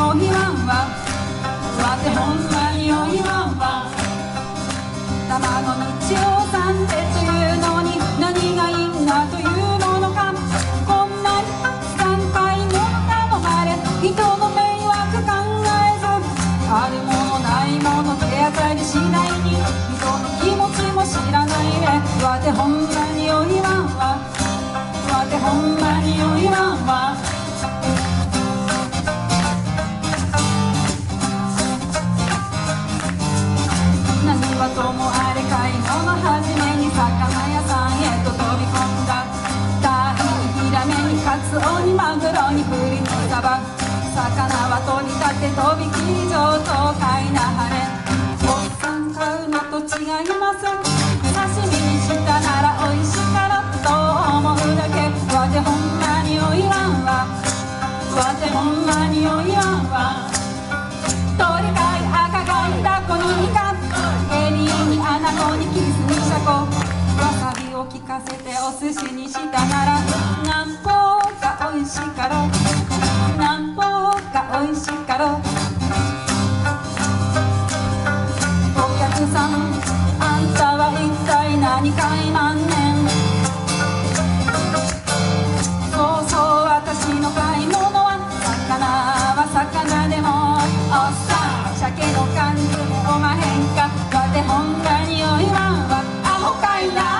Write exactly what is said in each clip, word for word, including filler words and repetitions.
よ言わんわ。わてほんまによ言わんわ。卵日曜さんってというのに何がいいんだというものか。こんなにたくさん買い物頼まれ人の迷惑考えず、あるものないもの手当たり次第に人の気持ちも知らないで。わてほんまによ言わんわ。わてほんまによ言わんわ。何はともあれ買い物初めに魚屋さんへと飛び込んだ。タイ、ヒラメにカツオにマグロにブリにサバ、魚は取り立てとびきり上等買いなはれ。おっさん買うのと違います。刺身にしたならおいしかろと思うだけ。わてほんまによ言わんわ。わてほんまによ言わんわ。鳥貝赤貝タコにイカエビにアナゴにキスにシャコ、わさびを効かせてお寿司にしたならなんぼかおいしかろ、なんぼかおいしかろ。お客さんあんたは一体何買いまんねん。そうそう私の買い物は魚は魚でもおっさん鮭の缶詰おまへんか。わてほんまによ言わんわ。アホかいな。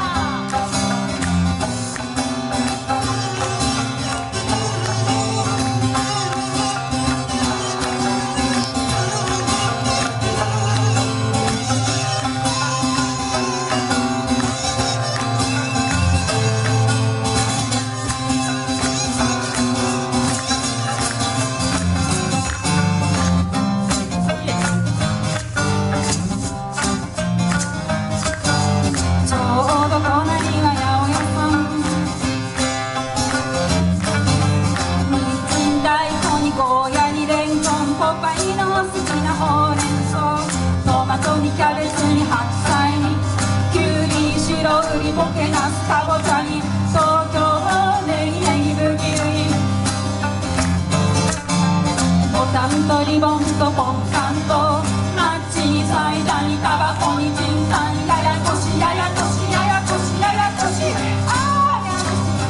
キャベツに白菜にきゅうりに白うりボケナスかぼちゃに東京ネギネギブギウギ、ボタンとリボンとポンカンとマッチにサイダーにタバコにジンタン、ややこしややこしややこしややこし、あー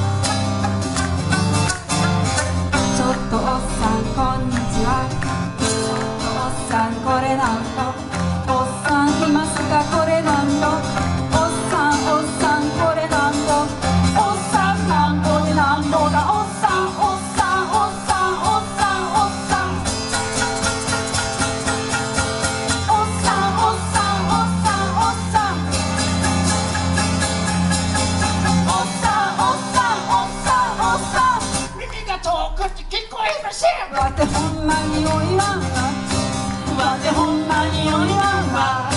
ちょっとおっさんこんにちは。ちょっとおっさんこれなんといますかこれなんぼ。おっさんおっさんこれなんぼ。おっさんなんぼでなんぼだ。おっさんおっさんおっさんおっさんおっさんおっさんおっさんおっさんおっさんおっさんおっさんおっさんおっさん、耳が遠くて聞こえません。わてほんまによ言わんわ。わてほんまによ言わんわ。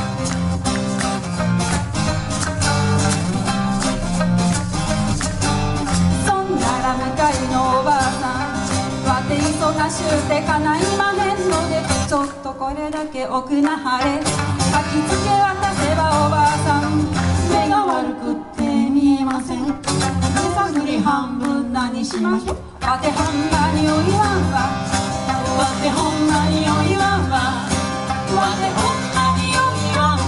向かいのおばあさんわて忙しゅうてかないまへんので、ちょっとこれだけ奥なはれ。書きつけ渡せばおばあさん目が悪くって見えません。手探り半分何しましょう。わてほんまによ言わんわ。わてほんまによ言わんわ。わてほんまによ言わんわ。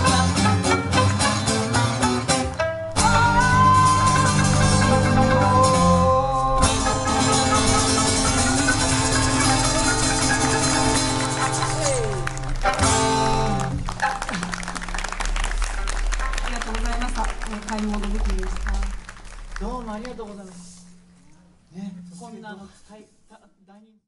買い物できました。 どうもありがとうございます。ね、こんなの大大人